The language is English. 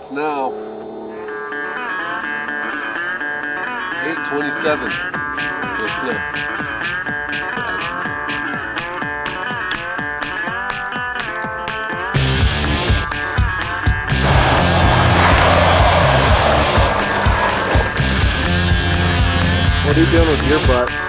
minutes now. 8:27. Good cliff. What are you doing with your butt?